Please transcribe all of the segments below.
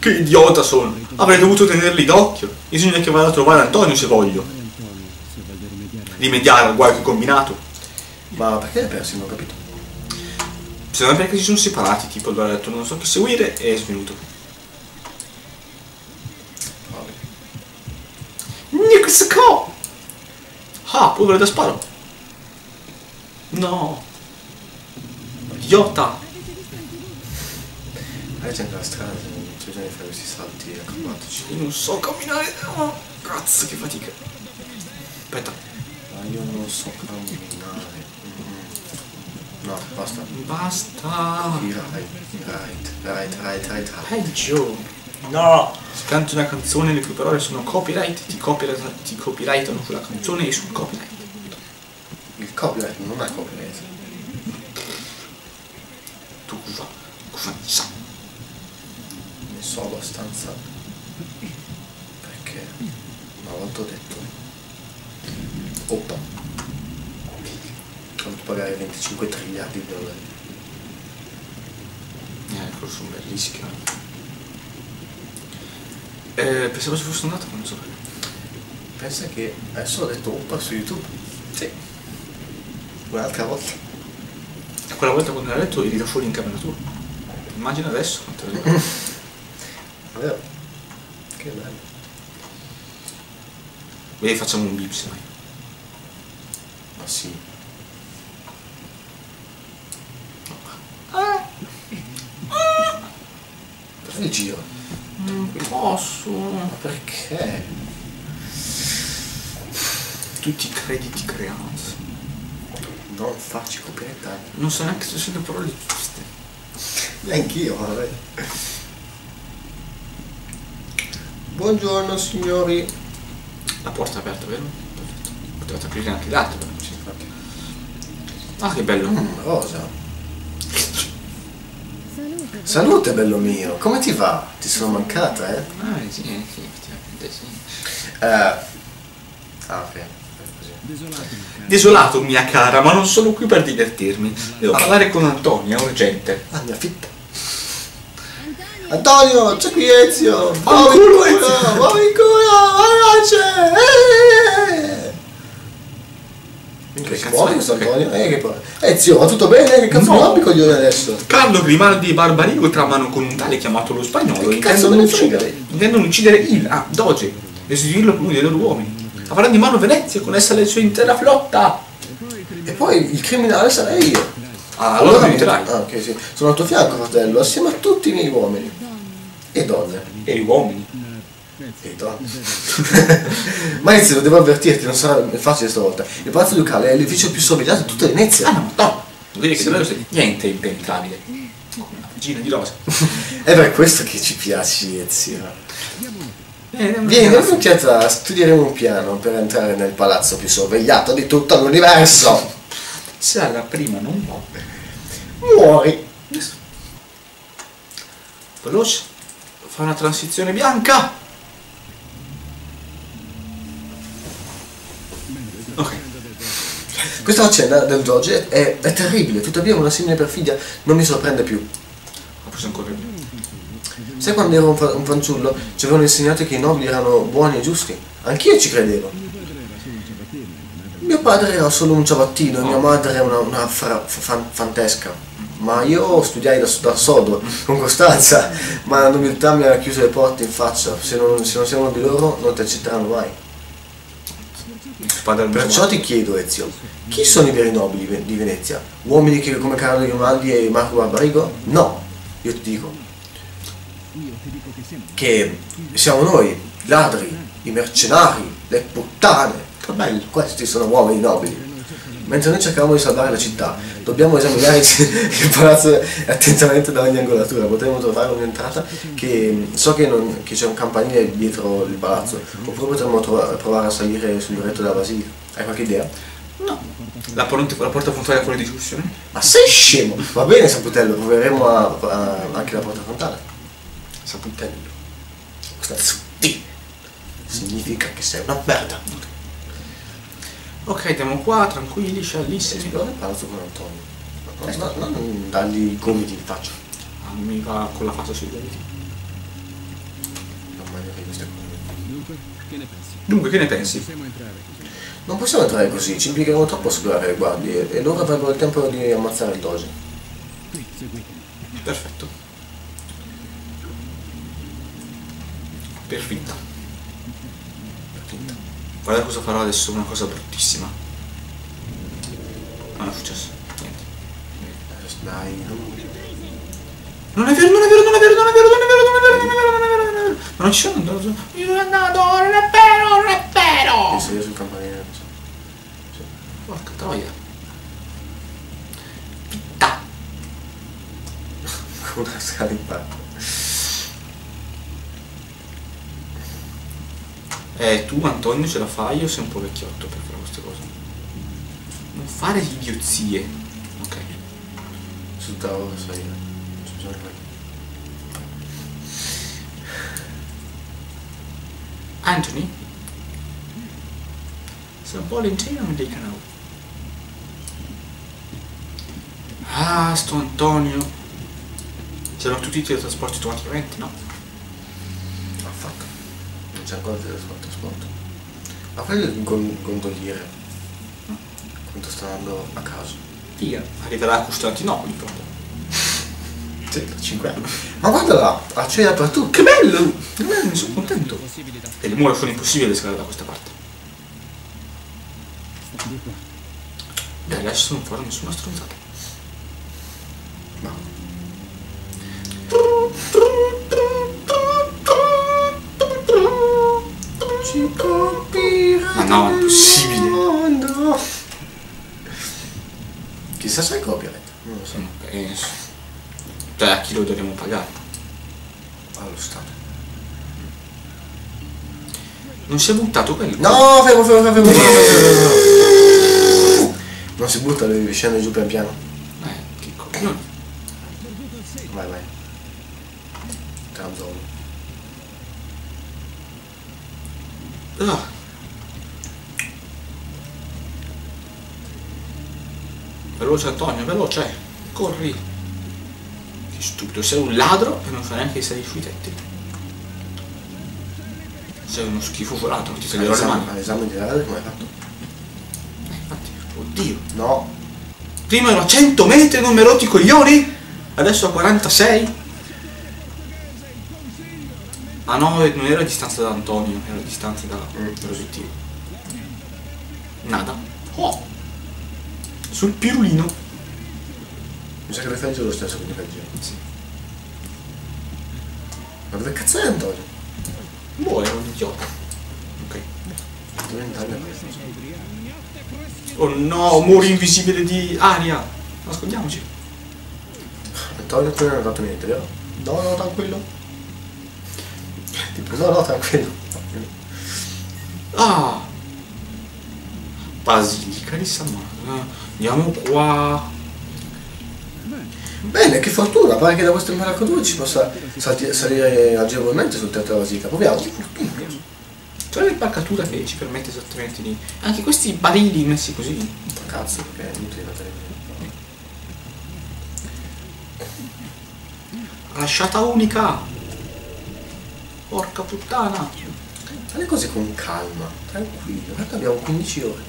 Che idiota sono! Avrei dovuto tenerli d'occhio. Bisogna che vada a trovare Antonio se voglio. Rimediare al guaio che ho combinato. Ma perché l'hai perso? Non ho capito. Secondo me perché si sono separati, tipo allora ha detto non so che seguire e è svenuto. Nixco! Ah, polvere da sparo! No! Idiota! C'è anche la strada, c'è bisogno di fare questi salti acrobatici. Io non so camminare! Oh, cazzo che fatica! Aspetta. Ma io non so camminare. No, basta. Basta! Right. Peggio! No! Canto una canzone le cui parole sono copyright, ti copyrightano sulla canzone e sul copyright. Il copyright non è copyright. Tu cosa ne sai? Ne so abbastanza. Perché una volta ho detto oppa, ho dovuto pagare 25 triliardi di dollari. Quello sono bellissimi. Pensavo ci fosse andato, ma non so perché. Pensa che adesso ho detto oppa su YouTube. Sì. Un'altra volta. E quella volta quando l'hai detto eri da fuori in camera tua. Immagina adesso quanto è bello. Vero? Che bello. Vedi, facciamo un bip se vai. Ma sì. Fai il giro. Non posso. Ma perché? Tutti i crediti creati. Non farci copiettare. Non so neanche se sono le parole giuste. Neanch'io, vabbè. Buongiorno signori. La porta è aperta, vero? Perfetto. Potevate aprire anche l'altro, però. Sì. Ah, che bello. Rosa. Salute bello mio, come ti va? Ti sono mancata, eh? Ah, sì, effettivamente sì. Ok, così. Desolato, mia cara, ma non sono qui per divertirmi. Devo parlare con Antonio, è urgente. Ah, mia fitta. Antonio, c'è qui Ezio! Fanculo, Ezio! Uomo in culo! Che cazzo è questo questo? Antonio? Che poi... Ezio, va tutto bene? Che cazzo No. mi rompi i coglioni adesso? Carlo Grimaldi e Barbarigo tramano con un tale chiamato lo spagnolo. Che cazzo me ne frega? Intendono uccidere il Doge e sostituirlo con uno dei loro uomini. Avranno in mano Venezia e con essa la sua intera flotta. E poi il criminale sarei io. Ah, allora mi aiuterai. Ah, ok, sì. Sono al tuo fianco, fratello, assieme a tutti i miei uomini. E donne. E gli uomini. E donne. Ma Ezio, devo avvertirti, non sarà facile stavolta. Il palazzo ducale è l'edificio più sorvegliato di tutta Venezia. Ah no, no. Vuol dire che davvero niente è impenetrabile. Come una regina di rose. È per questo che ci piaci, Ezio. Vieni, ragazzi. Chiesa, studieremo un piano per entrare nel palazzo più sorvegliato di tutto l'universo. Se alla prima non muore. Muori. Veloce. Fa una transizione bianca. Ok. Questa faccenda del Doge è terribile, tuttavia una simile perfidia non mi sorprende più. Ma forse ancora più. Sai quando ero un fanciullo ci avevano insegnato che i nobili erano buoni e giusti? Anch'io ci credevo. Mio padre era solo un ciabattino e mia madre una fantesca. Ma io studiai da sodo, con costanza, ma l'umiltà mi ha chiuso le porte in faccia. Se non sei uno di loro non ti accetteranno mai. Perciò ti chiedo, Ezio, chi sono i veri nobili di Venezia? Uomini che come Carlo Grimaldi e Marco Barbarigo? No, io ti dico che siamo noi, i ladri, i mercenari, le puttane. Questi sono uomini nobili. Mentre noi cerchiamo di salvare la città, dobbiamo esaminare il palazzo attentamente da ogni angolatura. Potremmo trovare un'entrata che so che c'è un campanile dietro il palazzo, oppure potremmo provare a salire sul muretto della basilica. Hai qualche idea? No. La porta frontale è fuori discussione? Ma sei scemo! Va bene, Saputello, proveremo anche la porta frontale. Saputello. Sta zitti! Significa che sei una merda. Ok, andiamo qua, tranquilli, sciallissimi. Esplora il palazzo con Antonio. Non dargli i gomiti in faccia. Ah, mi va con la faccia sui gomiti. queste cose. Dunque, che ne pensi? Non possiamo entrare così, ci impiegheremo troppo a superare le guardie e loro avrebbero il tempo di ammazzare il doge. Perfetto. Per finta. Guarda cosa farò adesso, una cosa bruttissima. Non è successo. Niente. Dai, Non è vero, non è vero, non è vero, non è vero, non è vero, non è vero, non è vero, non è vero, non è vero. Ma non ci sono, non è andato, non è vero, non è vero. penso io sul campanile, non so. Sì. Porca troia. Pitta. Con una scala in parte. Tu Antonio ce la fai, io sei un po' vecchiotto per fare queste cose. Non fare idiozie. Ok. Sul tavolo che so io. C'è bisogno di quello. Anthony? Sei un po' lentino, mi dica no. Ah, sto Antonio. C'erano tutti i teletrasporti automaticamente, no? Affatto. Non c'è ancora il trasporto. Ma quello è il gondoliere. Quanto sta andando a caso. Figa, arriverà a Costantinopoli proprio. Sì, 5 anni. Ma guarda là, accede dappertutto. Che bello! Che bello, mi sono contento. E le mura sono impossibili da scalare da questa parte. E adesso non farò nessuna stronzata. No. Ci colpirà. Ma no, è impossibile. Mondo. Chissà se è copyright. Non lo so. Non penso. Cioè, a chi lo dovremmo pagare? Allo Stato. Non si è buttato quello? No, fermo. Non si butta, devi scendere giù pian piano. Che coglione. Vai. Tranzolo. Ah. Veloce Antonio, veloce. Corri. Che stupido, sei un ladro e non sai neanche che sei sui tetti. Sei uno schifo volato, non ti taglierò le mani. All'esame di radar come hai fatto? Infatti, oddio. No. Prima ero a 100 metri e non mi ero rotti i coglioni? Adesso a 46? Ah no, non era a distanza da Antonio, era a distanza da Rosittivo. Nada. Oh! Sul pirulino. Mi sa che le fai lo stesso, quindi fai il giro. Sì. Ma dove cazzo è Antonio? Boh, era un idiota. Ok. Dove è Antonio? Oh no, muro invisibile di aria. Nascondiamoci. Antonio tu non hai fatto niente, vero? No, tranquillo. Tipo, no, tranquillo. Ah! Basilica di San Marco. Andiamo qua. Bene, che fortuna, pare che da questo imbaracco ci possa salire agevolmente sul tetto della basilica. Proviamo. C'è l'impalcatura che ci permette esattamente di... Anche questi barili messi così. Cazzo, perché è inutile mettere. Lasciata unica. Porca puttana. Fai le cose con calma, tranquillo. Guarda, abbiamo 15 ore.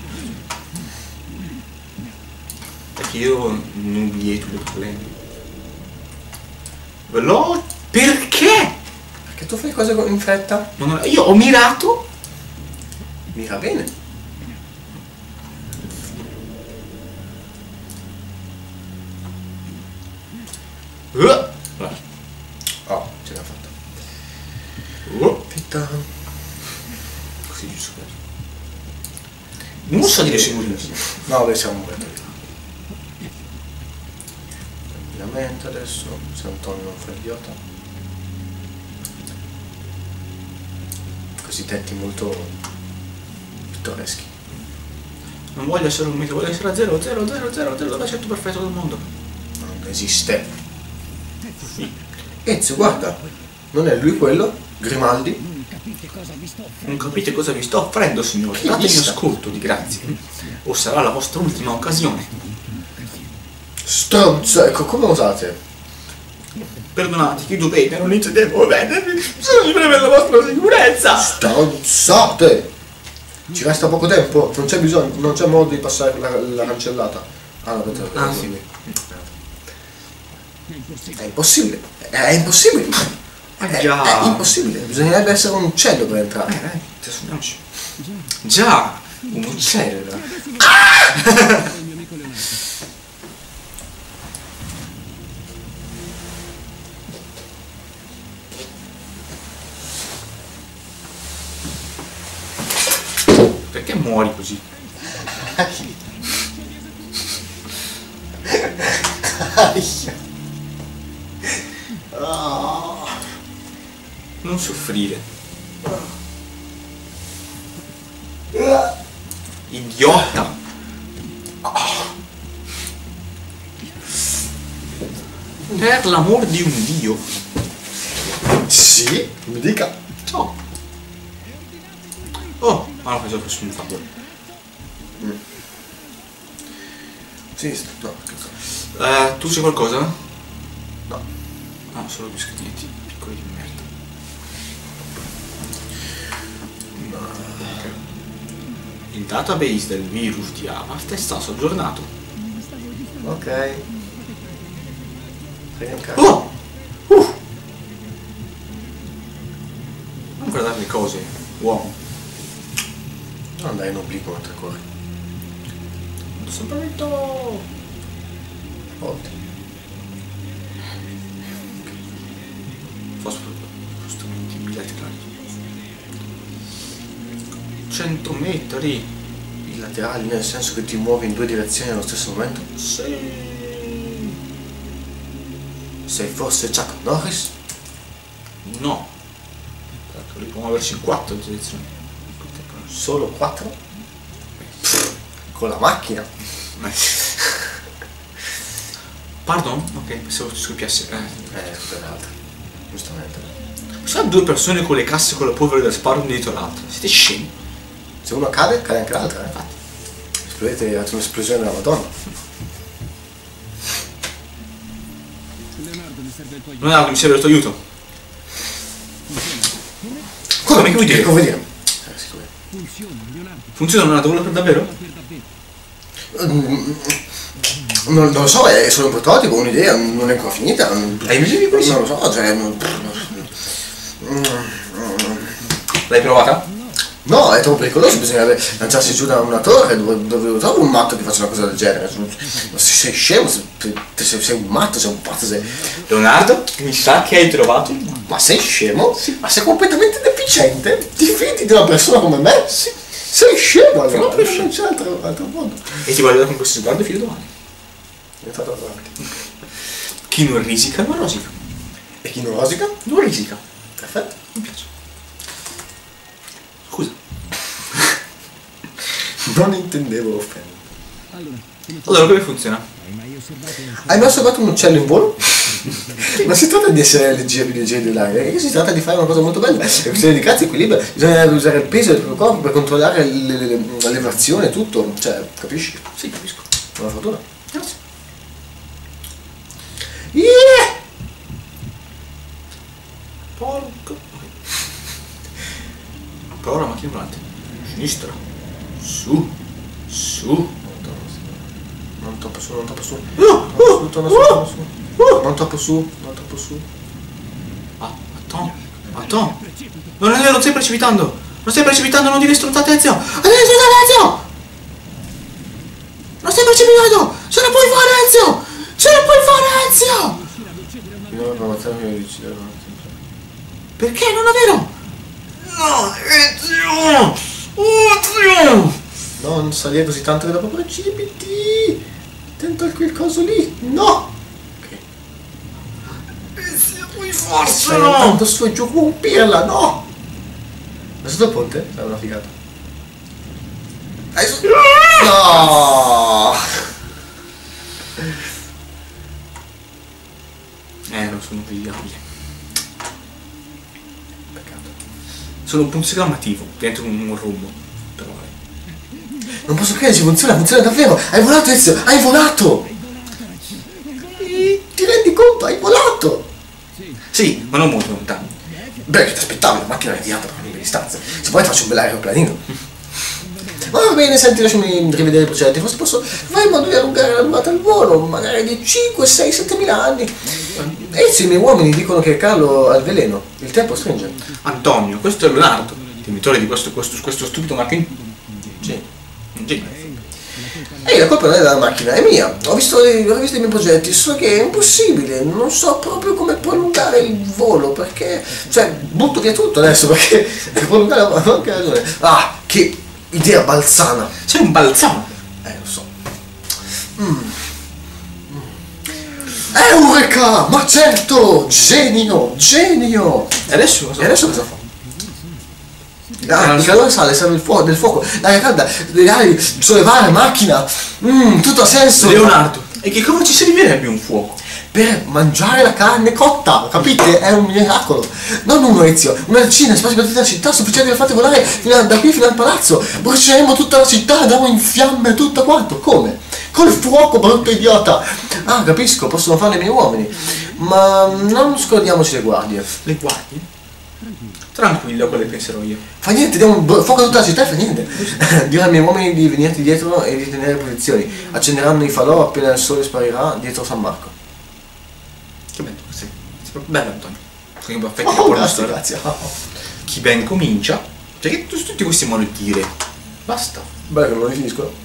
Perché io non lieto dei problemi. Veloce. Perché? Perché tu fai cose in fretta? Io ho mirato. Mira bene. Oh, ce l'ha fatta. Aspetta. Così giusto. Non so dire sicuro. No, beh, siamo un po'. Tranquillamente adesso, se Antonio non fa idiota. Questi tetti molto pittoreschi. Non voglio essere un mito, voglio essere a 0, 0, 0, 0, 0, l'accetto perfetto del mondo. Non esiste. Ezio, guarda, non è lui quello? Grimaldi? Non capite cosa vi sto offrendo, signore. Chi Datemi vista? ascolto di grazie. O sarà la vostra ultima occasione. Stronzo, ecco, come osate? Perdonati, chi dovete, non intendevo offendervi, bisogna per la vostra sicurezza. Stronzate! Ci resta poco tempo, non c'è bisogno, non c'è modo di passare la cancellata. Ah, no, aspetta, sì. È impossibile, è impossibile. Già. È impossibile, bisognerebbe essere un uccello per entrare. Adesso già, un uccello. Perché muori così? Non soffrire. Idiota. Per l'amor di un dio. Sì, mi dica. Ciao. Oh, ma non penso che un favore. Sinistra, no, scherzo. Tu c'è qualcosa? No. No, solo due scritti piccoli di merda. Ok. Il database del virus di Avast è stato aggiornato. Ok. Sei un cazzo. Oh! Non guardare le cose, uomo. Non andare in obliquo mentre corri. Ho sempre detto. Volte. Spostamenti bilaterali. 100 metri. Bilaterali nel senso che ti muovi in due direzioni allo stesso momento? Sì. Sei forse Chuck Norris? No. Li può muoversi in 4 direzioni. Solo 4? Con la macchina? Pardon? Ok, pensavo ti scoppiasse. Scusa l'altra. Giustamente. Sono due persone con le casse con la polvere da sparo un dietro l'altro. Siete scemi. Se uno cade, cade anche l'altra, Infatti. Esplodete, avete un'esplosione della Madonna. Leonardo, mi serve il tuo aiuto. Come vuoi dire? Come dire? Funziona Leonardo, vuole per davvero? Non lo so, è solo un prototipo, un'idea, non è ancora finita. Hai visto questo? Non lo so, cioè. L'hai provata? No, è troppo pericoloso, bisognerebbe lanciarsi giù da una torre dove trovo un matto che faccia una cosa del genere. Sei scemo, sei un matto, sei un pazzo, sei. Leonardo, mi sa che hai trovato il Ma sei scemo? Sì. Ma sei completamente deficiente? Ti fidi di una persona come me? Sì. Sei scemo allora, non c'è altro modo. E ti guarderò con questo sguardo fino a domani. È stato avanti. Chi non risica non rosica. E chi non rosica? Non risica. Perfetto. Mi piace. Scusa. Non intendevo offendere. Allora come funziona? Hai mai osservato un uccello in volo? Non si tratta di essere leggeri dell'aria, si tratta di fare una cosa molto bella. È questione di cazzo, equilibrio, bisogna usare il peso del proprio corpo per controllare l'elevazione e tutto. Cioè, capisci? Sì, capisco. Buona fortuna. Grazie. Yeah! Porco. Prova la macchina volante. Sinistra. Su. Su. Non troppo su, non troppo su. Torna su. Non troppo su, non troppo su. Ah, attends. Non è vero, non stai precipitando. Non stai precipitando, non devi stronzare Ezio. Ezio! Non stai precipitando! Ce la puoi fare Ezio! Ce la puoi fare Ezio! Io non mi uccidere. Perché? Non è vero! No, Ezio! Non salire così tanto che dopo precipiti! Tenta quel coso lì! No! Ok. Ezio, puoi Stai farselo! andando su e giù come un pirla, no! Da sotto il ponte? È una figata. No! Non sono figliabile. Peccato. Sono un punto esclamativo dentro un rumbo. Però Non posso crederci, funziona davvero! Hai volato Ezio! Hai volato! Ti rendi conto? Hai volato! Sì, ma non molto lontano. Beh, che ti aspettavi, la macchina è tirata per le distanze. Se vuoi faccio un bel aeroplanino. Ma va bene, senti, lasciami rivedere i progetti. Forse posso fare in modo di allungare la durata del volo, magari di 5, 6, 7 mila anni. E sì, i miei uomini dicono che Carlo ha il veleno. Il tempo stringe. Antonio, questo è Leonardo, l'inventore di questo stupido macchina. Sì. Un genio. E la colpa non è della macchina, è mia. Ho rivisto i miei progetti, so che è impossibile. Non so proprio come prolungare il volo, perché... Cioè, butto via tutto adesso, perché per prolungare ho anche ragione. Ah, che idea balzana. Sei un balzano. Lo so. Eureka! Ma certo! Genio! Genio! E adesso cosa? E adesso cosa fa? Ah, il calore sale, serve del fuoco, l'aria calda, le ali, sollevare la macchina, tutto ha senso. Leonardo, e che cosa ci servirebbe un fuoco? Per mangiare la carne cotta, capite? È un miracolo. Non un Ezio, una decina di spazi per tutta la città, sufficiente per farti volare da qui fino al palazzo. Bruceremo tutta la città, andiamo in fiamme tutto quanto. Come? Col fuoco, brutto idiota. Ah, capisco, possono farlo i miei uomini. Ma non scordiamoci le guardie. Le guardie? Tranquillo, quello che penserò io. Fa niente, diamo un fuoco a tutta la città e fa niente. Dirò ai miei uomini di venirti dietro e di tenere posizioni. Accenderanno i falò appena il sole sparirà dietro San Marco. Che bello, sei proprio bello Antonio. Con i baffetti Oh, grazie, grazie. Chi ben comincia. Cioè che tutti questi modi di dire. Basta. Beh, che non li finisco.